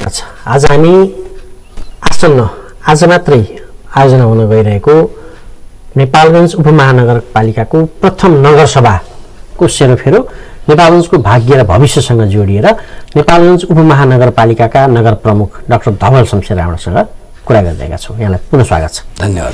स्वागत छ। आज हामी आज मात्रै आयोजना हुन गइरहेको नेपालगञ्ज उपमहानगरपालिकाको प्रथम नगरसभाको सेरोफेरो नेपालगञ्जको भाग्य र भविष्यसँग जोडिएर नेपालगञ्ज उपमहानगरपालिकाका नगर प्रमुख डाक्टर धवल शमशेर राणासँग कुरा गरिरहेका छौँ। यहाँलाई पुनः स्वागत छ। धन्यवाद।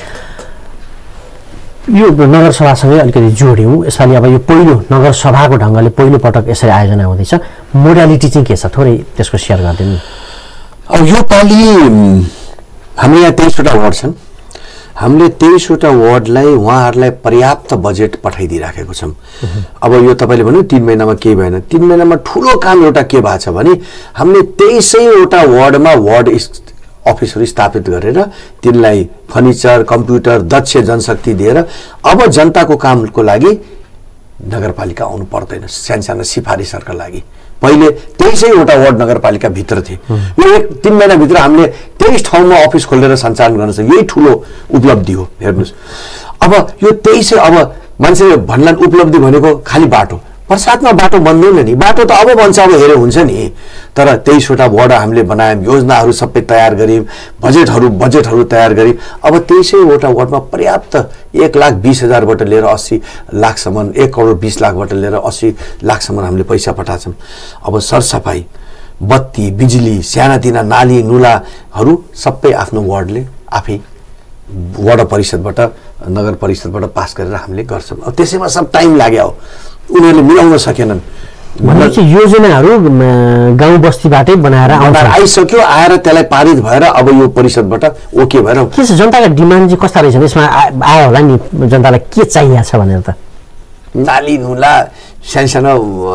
यो नगरसभासँगै अलिकति जोड्यौँ। यसपालि अब यो पहिलो नगरसभाको ढङ्गले पहिलो पटक यसरी आयोजना हुँदैछ। मोडालिटी चाहिँ के छ थोरै त्यसको सेयर गरिदिनु। अब यो पालि हाम्रो यहाँ 23वटा वार्ड छन्। हामीले 23वटा वार्डलाई उहाँहरूलाई पर्याप्त बजेट पठाइदिइराखेको छौँ। अब यो तपाईँले भन्नु 3 महिनामा केही भएन। 3 महिनामा ठुलो काम एउटा के भएको छ भने हामीले 23वटा वार्डमा वार्ड अफिसहरू स्थापित गरेर तिनलाई फर्निचर, कम्प्युटर, दक्ष जनशक्ति दिएर अब जनताको कामको लागि नगरपालिका आउनु पर्दैन। सानसाना सिफारिसहरूका लागि पहिले 23वटा वार्ड नगरपालिका भित्र थिए। यो 3 महिनाभित्र हामीले 23 ठाउँमा अफिस खोलेर सञ्चालन गर्न सक्यौँ। यही ठुलो उपलब्धि हो। हेर्नुहोस्, अब यो 23 अब मान्छेले भन्लान् उपलब्धि भनेको खालि बाटो। बर्सातमा बाटो बन्दैन नि, बाटो त अब बन्छ, अब हेरे हुन्छ नि। तर 23वटा वार्ड हामीले बनायौँ, योजनाहरू सबै तयार गऱ्यौँ, बजेटहरू तयार गऱ्यौँ। अब 23वटा वार्डमा पर्याप्त 1,20,000बाट लिएर 80 लाखसम्म, 1,20,00,000बाट लिएर 80 लाखसम्म हामीले पैसा पठाउँछौँ। अब सरसफाइ, बत्ती, बिजुली, सानातिना नाली नुलाहरू सबै आफ्नो वार्डले आफै वार्ड परिषदबाट, नगर परिषदबाट पास गरेर हामीले गर्छौँ। अब त्यसैमा सब टाइम लाग्यो, उनीहरूले मिलाउन सकेनन्। योजनाहरू गाउँ बस्तीबाटै बनाएर आइसक्यो, आएर त्यसलाई पारित भएर अब यो परिषदबाट ओके भएर के छ जनताका डिमान्ड चाहिँ कस्ता रहेछन्? यसमा आयो होला नि जनतालाई के चाहिएको छ भनेर। त नाली नुला, सानसानो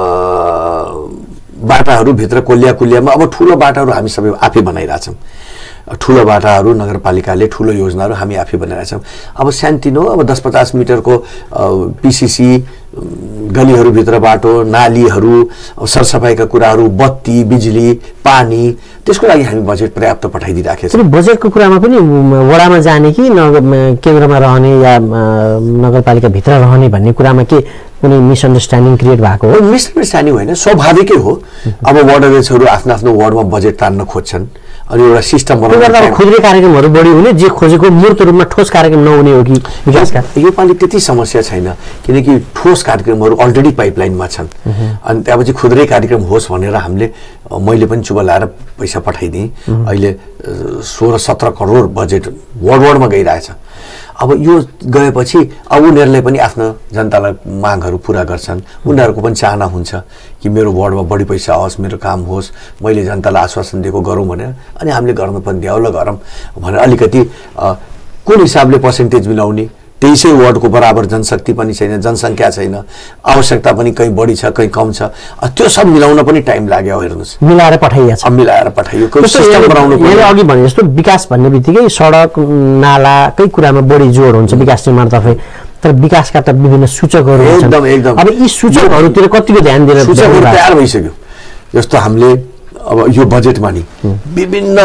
बाटाहरू भित्र कुलियामा अब ठुलो बाटाहरू हामी सबै आफै बनाइरहेछौँ। ठुलो बाटाहरू नगरपालिकाले ठुलो योजनाहरू हामी आफै बनाइरहेछौँ। अब सानतिनो अब 10-50 मिटरको पिसिसी, गलीहरूभित्र बाटो, नालीहरू, सरसफाइका कुराहरू, बत्ती, बिजुली, पानी, त्यसको लागि हामी बजेट पर्याप्त पठाइदिइराखेका छौँ। बजेटको कुरामा पनि वडामा जाने कि केन्द्रमा रहने या नगरपालिकाभित्र रहने भन्ने कुरामा के कुनै मिसअन्डरस्ट्यान्डिङ क्रिएट भएको हो? मिसअन्डरस्ट्यान्डिङ होइन, स्वाभाविकै हो। अब वार्ड अध्यक्षहरू आफ्नो वार्डमा बजेट तान्न खोज्छन् अनि एउटा सिस्टम बनाउनु। खुद्रे कार्यक्रमहरू बढी हुने, जे खोजेको मूर्त रूपमा ठोस कार्यक्रम नहुने हो कि विकासका? योपालि त्यति समस्या छैन, किनकि ठोस कार्यक्रमहरू अलरेडी पाइपलाइनमा छन्। अनि त्यहाँपछि खुद्रै कार्यक्रम होस् भनेर मैले पनि चुब लाएर पैसा पठाइदिएँ। अहिले 16-17 करोड बजेट वार्डमा गइरहेछ। अब यो गएपछि अब उनीहरूले पनि आफ्नो जनतालाई मागहरू पुरा गर्छन्। उनीहरूको पनि चाहना हुन्छ कि मेरो वार्डमा बढी पैसा आओस्, मेरो काम होस्, मैले जनतालाई आश्वासन दिएको गरौँ भनेर। अनि हामीले गर्न पनि दियो, ल गरौँ भनेर अलिकति कुन हिसाबले पर्सेन्टेज मिलाउने, 23 वार्डको बराबर जनशक्ति पनि छैन, जनसङ्ख्या छैन, आवश्यकता पनि कहीँ बढी छ, कहीँ कम छ। त्यो सब मिलाउन पनि टाइम लाग्यो। हेर्नुहोस्, मिलाएर पठाइयो। सिस्टम बनाउनु पर्यो। अघि भने जस्तो विकास भन्ने बित्तिकै सडक नालाकै कुरामा बढी जोड हुन्छ विकास निर्माणतर्फै। तर विकासका त विभिन्न सूचकहरू एकदम अब यी सूचकहरूतिर कतिको ध्यान दिएर सूचकहरू तयार भइसक्यो। जस्तो हामीले अब यो बजेटमा नि विभिन्न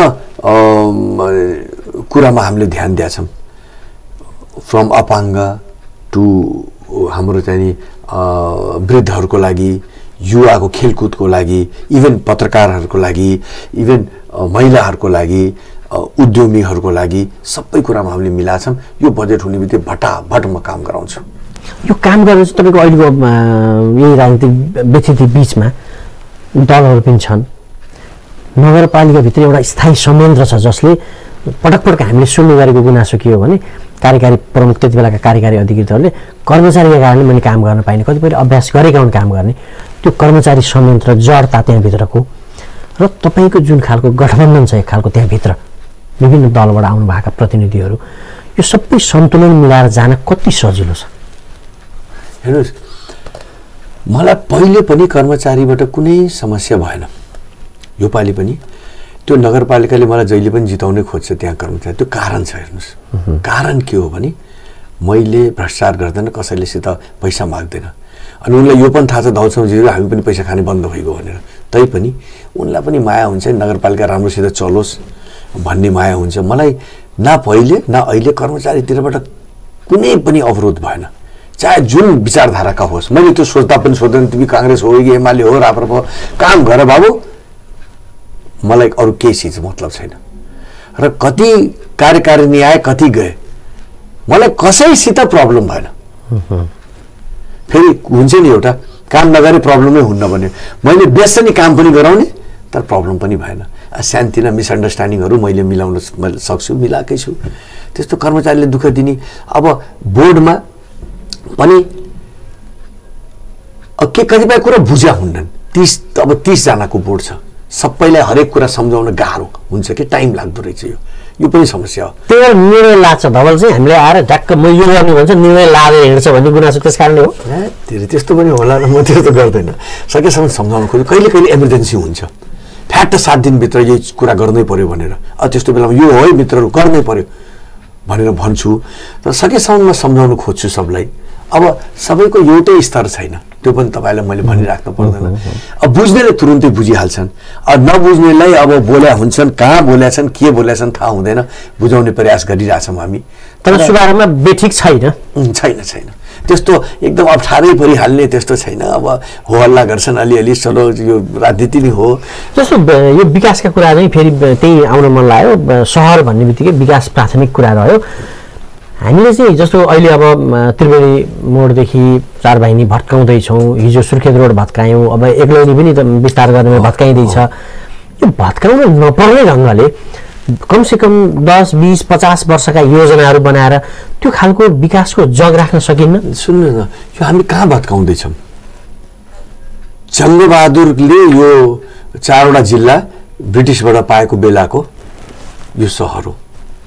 कुरामा हामीले ध्यान दिएछौँ। फ्रम अपाङ्ग टु हाम्रो चाहिँ वृद्धहरूको लागि, युवाको खेलकुदको लागि, इभन पत्रकारहरूको लागि, इभन महिलाहरूको लागि, उद्यमीहरूको लागि, सबै कुरामा हामीले मिलाछौँ। यो बजेट हुने बित्तिकै भटाभट म काम गराउँछु। यो काम गरेर चाहिँ तपाईँको अहिलेको यही राजनीतिक व्यक्ति बिचमा दलहरू पनि छन्। नगरपालिकाभित्र एउटा स्थायी संयन्त्र छ जसले पटक हामीले सुन्ने गरेको गुनासो के हो भने कार्यकारी प्रमुख, त्यति बेलाका कार्यकारी अधिकृतहरूले कर्मचारीका कारणले मैले काम गर्न पाइने, कतिपय अभ्यास गरेका हुन् काम गर्ने, त्यो कर्मचारी संयन्त्र जडता त्यहाँभित्रको र तपाईँको जुन खालको गठबन्धन छ एक खालको त्यहाँभित्र विभिन्न दलबाट आउनुभएका प्रतिनिधिहरू, यो सबै सन्तुलन मिलाएर जान कति सजिलो छ? हेर्नुहोस्, मलाई पहिले पनि कर्मचारीबाट कुनै समस्या भएन। योपालि पनि त्यो नगरपालिकाले मलाई जहिले पनि जिताउनै खोज्छ त्यहाँ कर्मचारी। त्यो कारण छ। हेर्नुहोस्, कारण के हो भने मैले भ्रष्टाचार गर्दैन, कसैलेसित पैसा माग्दैन। अनि उनलाई यो पनि थाहा छ धवल समशेर हामी पनि पैसा खाने बन्द भइगयो भनेर। तैपनि उनलाई पनि माया हुन्छ नगरपालिका राम्रोसित चलोस् भन्ने माया हुन्छ। मलाई न पहिले न अहिले कर्मचारीतिरबाट कुनै पनि अवरोध भएन, चाहे जुन विचारधाराका होस्। मैले त्यो सोच्दा पनि सोध्दैन तिमी काङ्ग्रेस हो कि एमाले हो, राप्रपा काम गर बाबु, मलाई अरू केही चिज मतलब छैन र कति कार्यकारिणी आए कति गए मलाई कसैसित प्रब्लम भएन फेरि हुन्छ नि एउटा काम नगरे प्रब्लमै हुन्न भने मैले बेच्छ नि काम पनि गराउने तर प्रब्लम पनि भएन शान्ति न मिसअन्डरस्ट्यान्डिङहरू मैले मिलाउन सक्छु मिलाएकै छु त्यस्तो कर्मचारीले दुःख दिने अब बोर्डमा पनि के कतिपय कुरा बुझ्या हुन्नन् 30 जनाको बोर्ड छ सबैलाई हरेक कुरा सम्झाउन गाह्रो हुन्छ कि टाइम लाग्दो रहेछ यो पनि समस्या हो त्यो निर्णय लाग्छ धवल चाहिँ हामीले आएर ढ्याक्क म यो गर्ने भन्छ निर्णय लाँदै हिँड्छ भन्ने गुनासो त्यस कारणले हो त्यस्तो पनि होला र म त्यस्तो गर्दैन सकेसम्म सम्झाउन खोज्छु कहिले कहिले इमर्जेन्सी हुन्छ फ्याट 7 दिनभित्र यही कुरा गर्नै पर्यो भनेर त्यस्तो बेलामा यो हो है मित्रहरू गर्नै पर्यो भनेर भन्छु तर सकेसम्म म सम्झाउन खोज्छु सबलाई अब सबैको एउटै स्तर छैन त्यो पनि तपाईलाई मैले भनिराख्नु पर्दैन अब बुझ्नेले तुरुन्तै बुझिहाल्छन् नबुझ्नेलाई अब बोल्या हुन्छन् कहाँ बोल्या छन् के बोल्या छन् थाहा हुँदैन बुझाउने प्रयास गरिरहेछौँ हामी तर सुधारमा बेठिक छैन त्यस्तो एकदम अप्ठ्यारै परिहाल्ने त्यस्तो छैन अब हो हल्ला गर्छन् अलिअलि चलो यो राजनीति नै हो जस्तो यो विकासका कुरा चाहिँ फेरि त्यही आउन मन लाग्यो सहर भन्ने बित्तिकै विकास प्राथमिक कुरा रह्यो हामीले चाहिँ जस्तो अहिले अब त्रिवेणी मोडदेखि 4 भाइनी भत्काउँदैछौँ हिजो सुर्खेत रोड भत्कायौँ अब एकलौनी पनि विस्तार गर्नेमा भत्काइँदैछ यो भत्काउन नपर्ने ढङ्गले कमसेकम 10, 20, 50 वर्षका योजनाहरू बनाएर त्यो खालको विकासको जग राख्न सकिन्न सुन्नु न यो हामी कहाँ भत्काउँदैछौँ जङ्गबहादुरले यो 4वटा जिल्ला ब्रिटिसबाट पाएको बेलाको यो सहर हो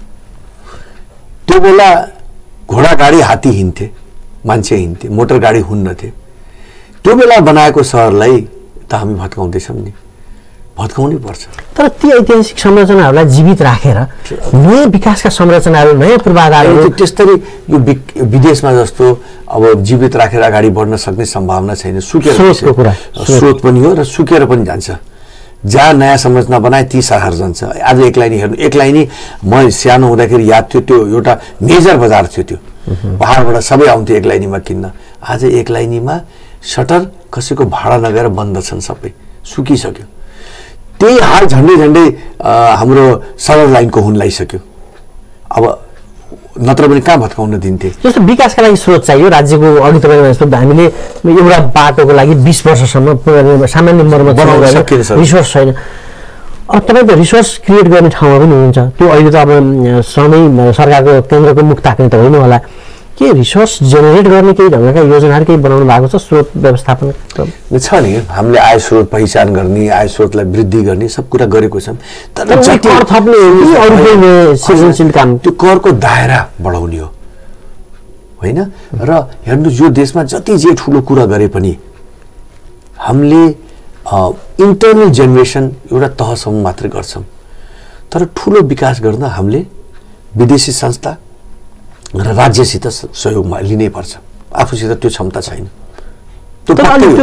त्यो बेला घोडा गाडी हात्ती हिँड्थे मान्छे हिँड्थे मोटर गाडी हुन्नथे त्यो बेला बनाएको सहरलाई त हामी भत्काउँदैछौँ नि भत्काउनै पर्छ तर ती ऐतिहासिक संरचनाहरूलाई जीवित राखेर नयाँ विकासका संरचनाहरू नयाँ पूर्वाधारहरू त्यसरी यो विदेशमा जस्तो अब जीवित राखेर अगाडि बढ्न सक्ने सम्भावना छैन स्रोत पनि हो र सुकेर पनि जान्छ जहाँ नयाँ संरचना बनाए ती सहर जान्छ आज एक लाइनी हेर्नु एक लाइनी म सानो हुँदाखेरि याद थियो त्यो एउटा मेजर बजार थियो त्यो पहाडबाट सबै आउँथ्यो एक लाइनीमा किन्न आज एक लाइनीमा सटर कसैको भाडा नगएर बन्द छन् सबै सुकिसक्यो त्यही हाल झन्डै हाम्रो सडक लाइनको हुन लागिसक्यो अब नत्र पनि कहाँ भत्काउन दिन्थे जस्तो विकासका लागि स्रोत चाहियो राज्यको अघि तपाईँ जस्तो हामीले एउटा बाटोको लागि 20 वर्षसम्म सामान्य मर्मत रिसोर्स छैन अब तपाईँ त रिसोर्स क्रिएट गर्ने ठाउँमा पनि हुनुहुन्छ त्यो अहिले त अब सधैँ सरकारको केन्द्रको मुख ताक्ने त होइन होला के रिसोर्स जेनेरेट गर्ने केही ढङ्गका योजनाहरू केही बनाउनु भएको छ स्रोत व्यवस्थापन छ नि हामीले आय स्रोत पहिचान गर्ने आय स्रोतलाई वृद्धि गर्ने सब कुरा गरेको छौँ तर कर थप्ने सृजनशील काम त्यो करको दायरा बढाउने हो होइन र हेर्नु यो देशमा जति जे ठुलो कुरा गरे पनि हामीले इन्टरनल जेनेरेसन एउटा तहसम्म मात्रै गर्छौँ तर ठुलो विकास गर्न हामीले विदेशी संस्था र राज्यसित सहयोगमा लिनै पर्छ आफूसित त्यो क्षमता छैन त्यो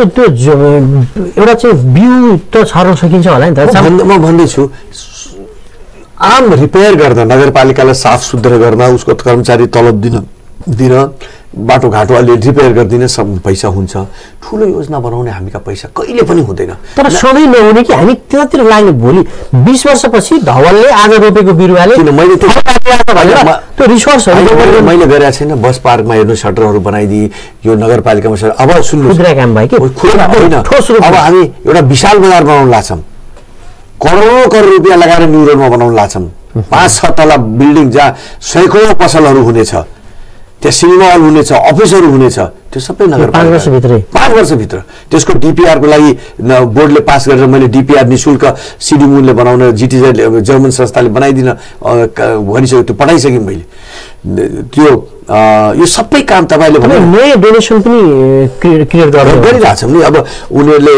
एउटा चाहिँ बिउ त छर्न सकिन्छ होला नि त म भन्दैछु आम रिपेयर गर्दा नगरपालिकालाई साफ सुग्घर गर्न उसको कर्मचारी तलब दिन बाटोघाटो अलि रिपेयर गरिदिन सब पैसा हुन्छ ठुलो योजना बनाउने हामीका पैसा कहिले पनि हुँदैन तर सधैँ नहुने कि हामी त्यतातिर लाग्ने भोलि 20 वर्षपछि धवलले आज रोपेको बिरुवाले त्यो रिसोर्सहरू मैले गरेको छैन बस पार्कमा हेर्नु सटरहरू बनाइदिए यो नगरपालिकामा अब सुन्नु खुद्रा काम भयो कि अब हामी एउटा विशाल बजार बनाउन लाग्छौँ करोड रुपियाँ लगाएर न्यु रोडमा बनाउन लाग्छौँ 5-6 तला बिल्डिङ जहाँ सैकौँ पसलहरू हुनेछ त्यहाँ सिनेमा हल हुनेछ अफिसहरू हुनेछ त्यो सबै नगरपालिका 5 वर्षभित्र त्यसको डिपिआरको लागि बोर्डले पास गरेर मैले डिपिआर निशुल्क सिडी मुनले बनाउन जिटिजले जर्मन संस्थाले बनाइदिन भनिसक्यो त्यो पठाइसकेँ मैले त्यो यो सबै काम तपाईँले नयाँ डोनेसन पनि क्रिएट गरिरहेछौँ नि अब उनीहरूले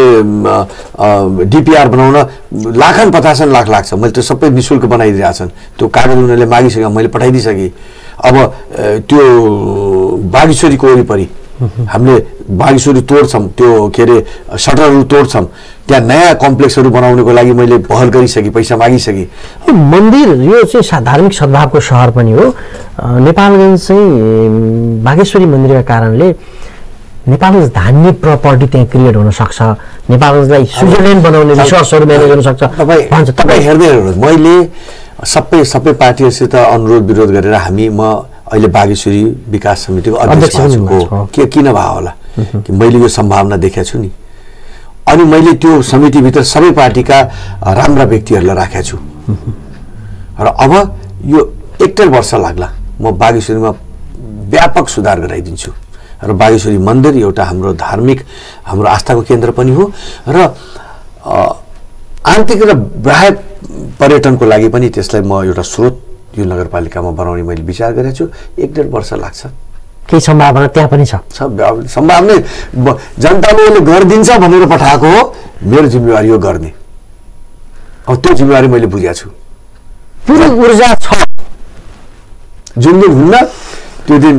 डिपिआर बनाउन लाखन 50 लाख लाग्छ मैले त्यो सबै निशुल्क बनाइदिरहेछन् त्यो कागज उनीहरूले मागिसक्यो मैले पठाइदिइसकेँ अब त्यो बागेश्वरीको वरिपरि हामीले बागेश्वरी तोड्छौँ त्यो के अरे सटरहरू तोड्छौँ त्यहाँ नयाँ कम्प्लेक्सहरू बनाउनको लागि मैले पहल गरिसकेँ पैसा मागिसकेँ मन्दिर यो चाहिँ धार्मिक सद्भावको सहर पनि हो नेपालगञ्ज चाहिँ बागेश्वरी मन्दिरका कारणले नेपालगञ्ज धान्य प्रपर्टी त्यहाँ क्रिएट हुन सक्छ, नेपालगञ्जलाई स्विजरल्यान्ड बनाउने रिसोर्सहरू म्यानेज गर्न सक्छ भन्छ। तपाईँ हेर्दै हेर्नुहोस्, मैले सबै पार्टीहरूसित अनुरोध विरोध गरेर म अहिले बागेश्वरी विकास समितिको अध्यक्ष छु। किन भयो होला कि मैले यो सम्भावना देखेको छु नि, अनि मैले त्यो समितिभित्र सबै पार्टीका राम्रा व्यक्तिहरूलाई राखेको छु र अब यो 1.5 वर्ष लाग्ला म बागेश्वरीमा व्यापक सुधार गराइदिन्छु र बागेश्वरी मन्दिर एउटा हाम्रो धार्मिक हाम्रो आस्थाको केन्द्र पनि हो र आन्तरिक र बाह्य पर्यटनको लागि पनि त्यसलाई म एउटा स्रोत यो नगरपालिकामा बनाउने मैले विचार गरेको छु। 1.5 वर्ष लाग्छ। केही सम्भावना त्यहाँ पनि छ। सम्भावना जनताले गरिदिन्छ भनेर पठाएको हो, मेरो जिम्मेवारी हो गर्ने। अब त्यो जिम्मेवारी मैले बुझेको छु। पुरै ऊर्जा छ। जुन दिन हुन्न त्यो दिन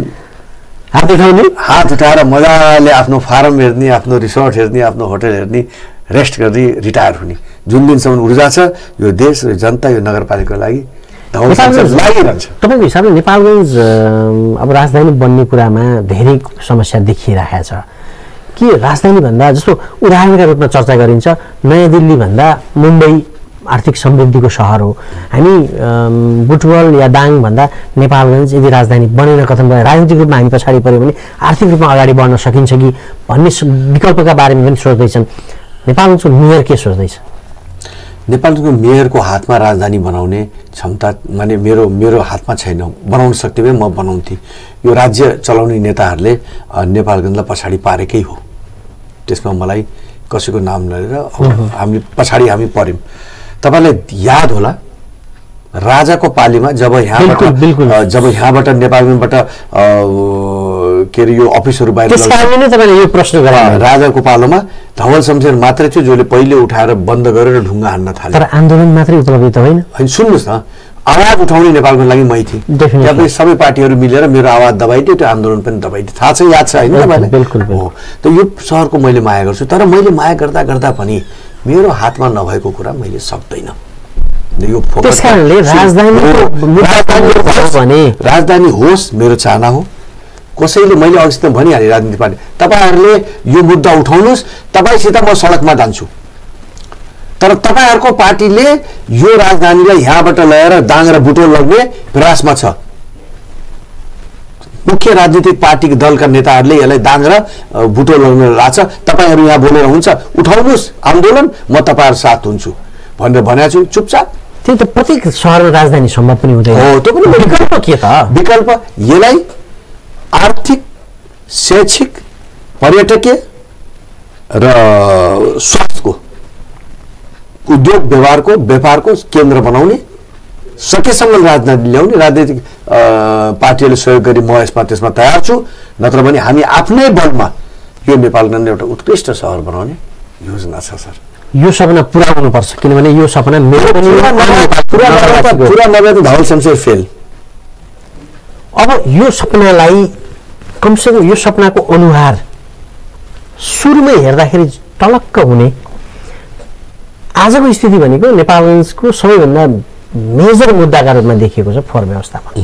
हात उठाएर मजाले आफ्नो फार्म हेर्ने, आफ्नो रिसोर्ट हेर्ने, आफ्नो होटल हेर्ने, रेस्ट गर्ने, रिटायर हुने। जुन दिनसम्म ऊर्जा छ यो देश र जनता यो नगरपालिकाको लागि लागिरहन्छ। तपाईँको हिसाबले नेपालगञ्ज अब राजधानी बन्ने कुरामा धेरै समस्या देखिरहेको छ कि राजधानी भन्दा, जस्तो उदाहरणका रूपमा चर्चा गरिन्छ, नयाँ दिल्ली भन्दा मुम्बई आर्थिक समृद्धिको सहर हो। हामी बुटवल या दाङ भन्दा नेपालगञ्ज यदि राजधानी बनेन कथन भयो, राजनीतिक रूपमा हामी पछाडि पऱ्यो भने आर्थिक रूपमा अगाडि बढ्न सकिन्छ कि भन्ने विकल्पका बारेमा पनि सोच्दैछन्। नेपालगञ्जको मेयर के सोच्दैछ? नेपालको मेयरको हातमा राजधानी बनाउने क्षमता माने मेरो हातमा छैन। बनाउन सक्थे भए म बनाउँथे। यो राज्य चलाउने नेताहरूले नेपालगञ्जलाई पछाडि पारेकै हो। त्यसमा मलाई कसैको नाम लिएर हामी पर्यौँ। तपाईलाई याद होला राजाको पालीमा जब यहाँबाट नेपालगञ्जबाट के अरे यो अफिसहरू बाहिर यो प्रश्न गरे। राजाको पालोमा धवल शमशेर मात्रै थियो जसले पहिले उठाएर बन्द गरेर ढुङ्गा हान्न थाले। तर आन्दोलन मात्रै उपलब्ध त होइन। सुन्नुहोस् न, आवाज उठाउने नेपालको लागि मै थिएँ। त्यहाँ सबै पार्टीहरू मिलेर मेरो आवाज दबाइदियो, त्यो आन्दोलन पनि दबाइदियो। थाहा छ, याद छ होइन तपाईँलाई? बिल्कुल हो। त यो सहरको मैले माया गर्छु, तर मैले माया गर्दा गर्दा पनि मेरो हातमा नभएको कुरा मैले सक्दैन। यो त्यसकारणले राजधानी होस् मेरो चाहना हो। कसैले मैले अघि त भनिहालेँ राजनीतिक पार्टी तपाईँहरूले यो मुद्दा उठाउनुहोस्, तपाईँसित म सडकमा जान्छु। तर तपाईँहरूको पार्टीले यो राजधानीलाई यहाँबाट ल्याएर दाङ र बुटोल लग्ने प्रयासमा छ। मुख्य राजनीतिक पार्टी दलका नेताहरूले यसलाई दाङ र बुटोल लग्न लाग्छ। तपाईँहरू यहाँ बोलेर हुन्छ, उठाउनुहोस् आन्दोलन, म तपाईँहरू साथ हुन्छु भनेर भनेको छु। चुपचाप त्यही त प्रत्येक सहरमा राजधानी सम्भव पनि हुँदैन। हो, त्यो पनि विकल्प के त? विकल्प यसलाई आर्थिक, शैक्षिक, पर्यटकीय र स्वास्थ्यको, उद्योग व्यापारको केन्द्र बनाउने, सकेसम्म राजनीति ल्याउने। राजनीतिक पार्टीहरूले सहयोग गरी म त्यसमा तयार छु। नत्र भने हामी आफ्नै बलमा यो नेपालगञ्ज एउटा उत्कृष्ट सहर बनाउने योजना छ सर। यो सपना पुरा हुनुपर्छ, किनभने यो सपना मेरो पनि पुरा नभए त धवल शमशेर फेल। अब यो सपनालाई कमसेकम यो सपनाको अनुहार सुरुमै हेर्दाखेरि टलक्क हुने आजको स्थिति भनेको नेपालगञ्जको सबैभन्दा मेजर मुद्दाका रूपमा देखिएको छ फोहोर व्यवस्थापन।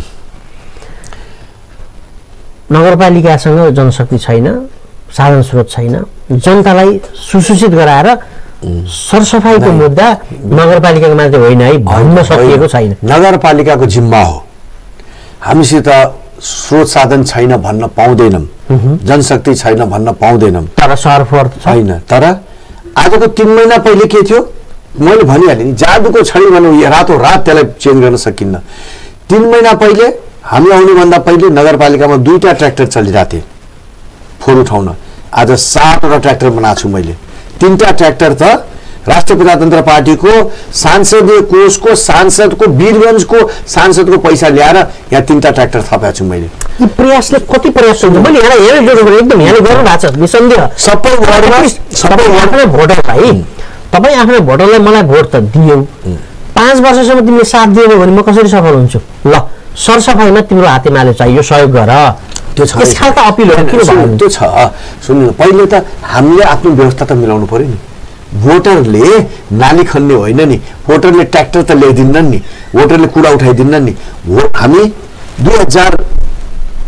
नगरपालिकासँग जनशक्ति छैन, साधन स्रोत छैन, जनतालाई सुसूचित गराएर सरसफाइको मुद्दा नगरपालिकाको मात्रै होइन है भन्न सकिएको छैन। नगरपालिकाको जिम्मा हो। हामीसित स्रोत साधन छैन भन्न पाउँदैनौँ, जनशक्ति छैन भन्न पाउँदैनौँ, तर सहर फोहोर छैन। तर आजको 3 महिना पहिले के थियो मैले भनिहालेँ नि, जादुको छडी भनौँ, रातोरात त्यसलाई चेन्ज गर्न सकिन्न। 3 महिना पहिले हामी आउनुभन्दा पहिले नगरपालिकामा 2टा ट्र्याक्टर चलिरहेको थिए फोहोर उठाउन। आज 7वटा ट्र्याक्टर बनाएको छु मैले। 3टा ट्र्याक्टर त राष्ट्रिय प्रजातन्त्र पार्टीको सांसदीय कोषको सांसदको वीरगञ्जको सांसदको पैसा ल्याएर यहाँ 3टा ट्र्याक्टर थपेको छु मैले। यी प्रयासले कति प्रयास हुन्छ मैले एकदम यहाँले गर्नु भएको छ निसन्देह। सबै आफ्नो भोटर भाइ, तपाईँ आफ्नो भोटरलाई मलाई भोट त दियौ, 5 वर्षसम्म तिमीले साथ दिएनौ भने म कसरी सफल हुन्छु? ल, सरसफाइमा तिम्रो हातेमालो चाहियो, सहयोग गर। त्यो छ, यस खालका अपिलहरू किन भन्नु? त्यो छ। सुन्नु, पहिले त हामीले आफ्नो व्यवस्था त मिलाउनु पर्यो नि। भोटरले नाली खन्ने होइन नि, भोटरले ट्र्याक्टर त ल्याइदिन्नन् नि, भोटरले कुडा उठाइदिन्नन् नि। हामी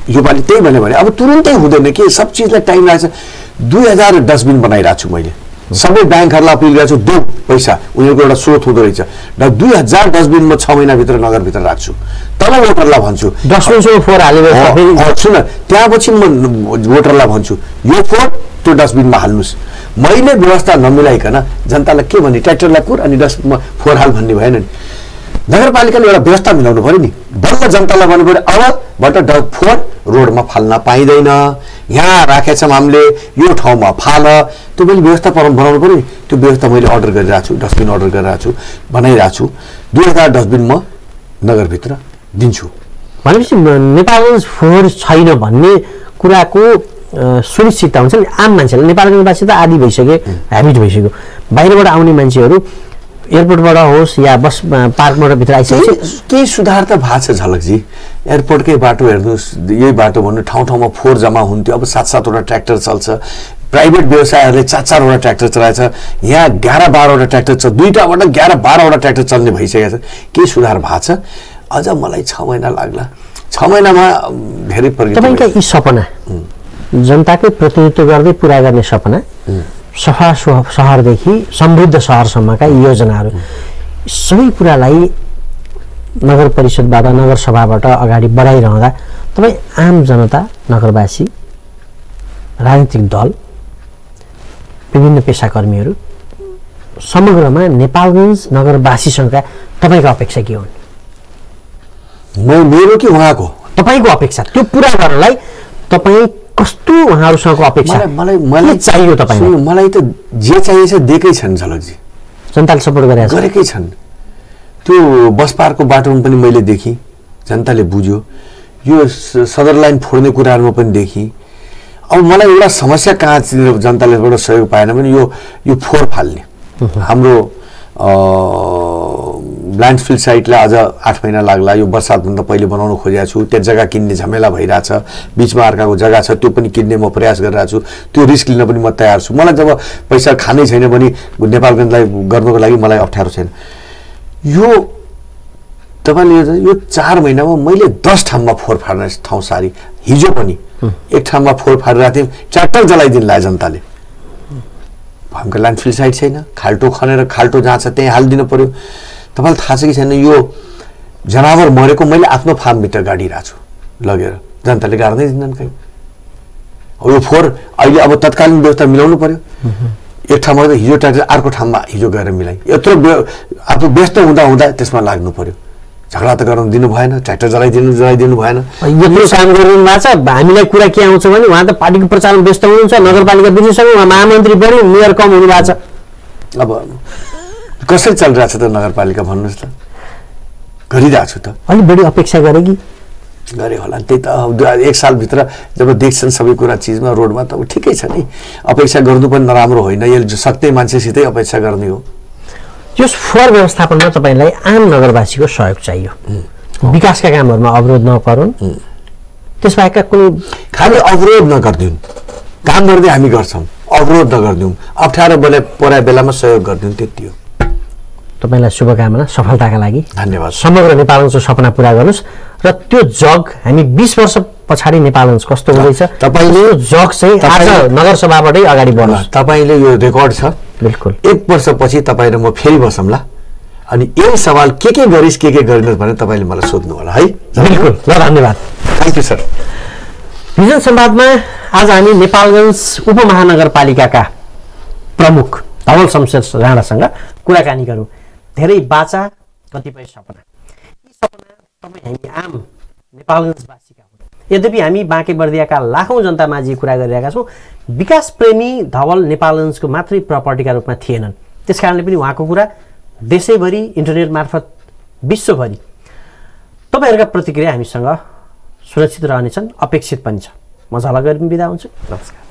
योपालि त्यही भने अब तुरुन्तै हुँदैन कि सब चिजलाई टाइम लाग्छ 2000 डस्टबिन बनाइरहेको छु मैले सबै ब्याङ्कहरूलाई अपिल गरेको छु दो पैसा उनीहरूको एउटा स्रोत हुँदो रहेछ र 2000 डस्टबिन म 6 महिनाभित्र नगरभित्र राख्छु तल वोटरलाई भन्छु डस्टबिन फोहोर हालेर सुन त्यहाँपछि म वोटरलाई भन्छु यो फोहोर त्यो डस्टबिनमा हाल्नुहोस् मैले व्यवस्था नमिलाइकन जनतालाई के भन्ने ट्र्याक्टरलाई कुर अनि डस्टबिनमा फोहोर हाल भन्ने भएन नि नगरपालिकाले एउटा व्यवस्था मिलाउनु पर्यो नि बल्ल जनतालाई भन्नु पर्यो अबबाट फोहोर रोडमा फाल्न पाइँदैन यहाँ राखेछौँ हामीले यो ठाउँमा फाल त्यो मैले व्यवस्था बनाउनु पर्यो नि त्यो व्यवस्था मैले अर्डर गरिरहेको छु डस्टबिन अर्डर गरिरहेको छु बनाइरहेको छु 2000 डस्टबिन म नगरभित्र दिन्छु भनेपछि नेपालगञ्ज फोहोर छैन भन्ने कुराको सुनिश्चितता हुन्छ नि आम मान्छेले नेपालगञ्जवासी त आदि भइसक्यो ह्याबिट भइसक्यो बाहिरबाट आउने मान्छेहरू एयरपोर्टबाट होस् या बस पार्कबाट भित्र आइसक्यो केही सुधार त भएको छ झलकजी एयरपोर्टकै बाटो हेर्नुहोस् यही बाटो भन्नु ठाउँ ठाउँमा फोहोर जम्मा हुन्थ्यो अब 7-7 वटा ट्र्याक्टर चल्छ प्राइभेट व्यवसायहरूले 4-4 वटा ट्र्याक्टर चलाएछ यहाँ 11-12 वटा ट्र्याक्टर छ 2टाबाट 11-12 वटा ट्र्याक्टर चल्ने भइसकेको छ केही सुधार भएको छ अझ मलाई 6 महिना लाग्ला 6 महिनामा धेरै प्रगति तपाईका यी सपना जनताकै प्रतिनिधित्व गर्दै पुरा गर्ने सपना सफा शहरदेखि समृद्ध शहरसम्मका योजनाहरू सबै कुरालाई नगर परिषदबाट नगर सभाबाट अगाडि बढाइरहँदा तपाईँ आम जनता नगरवासी राजनीतिक दल विभिन्न पेसाकर्मीहरू समग्रमा नेपालगञ्ज नगरवासीसँग तपाईँको अपेक्षा के हुन् मेरो कि उहाँको तपाईँको अपेक्षा त्यो पुरा गर्नलाई तपाईँ कस्तो उहाँहरूसँगको अपेक्षा मलाई चाहियो तपाईँ मलाई त जे चाहिएछ दिएकै छन् झलकजी जनताले सपोर्ट गरेकै छन् त्यो बस पार्कको बाटोमा पनि मैले देखेँ जनताले बुझ्यो यो सदर लाइन फोड्ने कुराहरूमा पनि देखेँ अब मलाई एउटा समस्या कहाँ जनताले एउटा सहयोग पाएन भने यो फोहोर फाल्ने हाम्रो ल्यान्डफिल साइटलाई अझ 8 महिना लाग्ला यो बर्सातभन्दा पहिले बनाउन खोजेको छु त्यो जग्गा किन्ने झमेला भइरहेछ बिचमा अर्काको जग्गा छ त्यो पनि किन्ने म प्रयास गरिरहेको छु त्यो रिस्क लिन पनि म तयार छु मलाई जब पैसा खानै छैन भने नेपालगञ्जलाई गर्नको लागि मलाई अप्ठ्यारो छैन यो तपाईले यो 4 महिनामा मैले 10 ठाउँमा फोहोर फाड्ने ठाउँ सारी हिजो पनि एक ठाउँमा फोहोर फाडिरहेको थिएँ ट्र्याक्टर जलाइदिनु लाग्यो जनताले हाम्रो ल्यान्डफिल साइट छैन खाल्टो खनेर खाल्टो जहाँ छ त्यहीँ हालिदिनु पर्यो तपाईँलाई थाहा छ कि छैन यो जनावर मरेको मैले आफ्नो फार्मभित्र गाडिरहेको छु लगेर जनताले गाड्दै दिँदैन कहीँ यो फोहोर अहिले अब तत्कालीन व्यवस्था मिलाउनु पर्यो एक ठाउँमा हिजो ट्र्याक्टर अर्को ठाउँमा हिजो गएर मिलाइ यत्रो आफू व्यस्त हुँदा त्यसमा लाग्नु पर्यो झगडा त गर्न दिनु भएन ट्र्याक्टर जलाइदिनु भएन यत्रो काम गरिदिनु भएको छ हामीलाई कुरा के आउँछ भने उहाँ त पार्टीको प्रचारमा व्यस्त हुनुहुन्छ नगरपालिका बिग्रिसक्यो उहाँ महामन्त्री बढी मेयर कम हुनु भएको छ अब कसरी चलिरहेको छ त नगरपालिका भन्नुहोस् त गरिरहेको छु त अलिक बढी अपेक्षा गरे कि गरे होला त्यही त 1 सालभित्र जब देख्छन् सबै कुरा चिजमा रोडमा त ठिकै छ नि अपेक्षा गर्नु पनि नराम्रो होइन यो सक्दै मान्छेसितै अपेक्षा गर्ने हो यो फोहोर व्यवस्थापनमा तपाईँलाई आम नगरवासीको सहयोग चाहियो विकासका कामहरूमा अवरोध नगरून् त्यसबाहेकका कुनै खालि अवरोध नगरिदिउन् काम गर्दै हामी गर्छौँ अवरोध नगरिदिउँ अप्ठ्यारो परे बेलामा सहयोग गरिदिउँ त्यति हो तपाईलाई शुभकामना सफलताका लागि धन्यवाद समग्र नेपालगञ्जको सपना पुरा गर्नुहोस् र त्यो जग हामी 20 वर्ष पछाडि नेपालगञ्ज कस्तो हुँदैछ तपाईँले जग चाहिँ आज नगरसभाबाटै अगाडि बढ्नुहोस् तपाईँले यो रेकर्ड छ बिल्कुल 1 वर्षपछि तपाईँ र म फेरि बसौँला अनि यही सवाल के गरिस् के गरिनुहोस् भनेर तपाईँले मलाई सोध्नु होला है बिल्कुल ल धन्यवाद थ्याङ्क यू सर भिजन संवादमा आज हामी नेपालगञ्ज उपमहानगरपालिकाका प्रमुख धवल शमशेर राणासँग कुराकानी गरौँ धेरै बाचा कतिपय सपना यी सपना तपाईँ हामी आम नेपालगञ्जवासीका हुन् यद्यपि हामी बाँके बर्दियाका लाखौं जनतामाझि कुरा गरिरहेका छौँ विकास प्रेमी धवल नेपालगञ्जको मात्रै प्रपर्टीका रूपमा थिएनन् त्यसकारणले पनि उहाँको कुरा देशैभरि इन्टरनेट मार्फत विश्वभरि तपाईँहरूका प्रतिक्रिया हामीसँग सुरक्षित रहनेछन् अपेक्षित पनि छ म झलक गरेर बिदा हुन्छु नमस्कार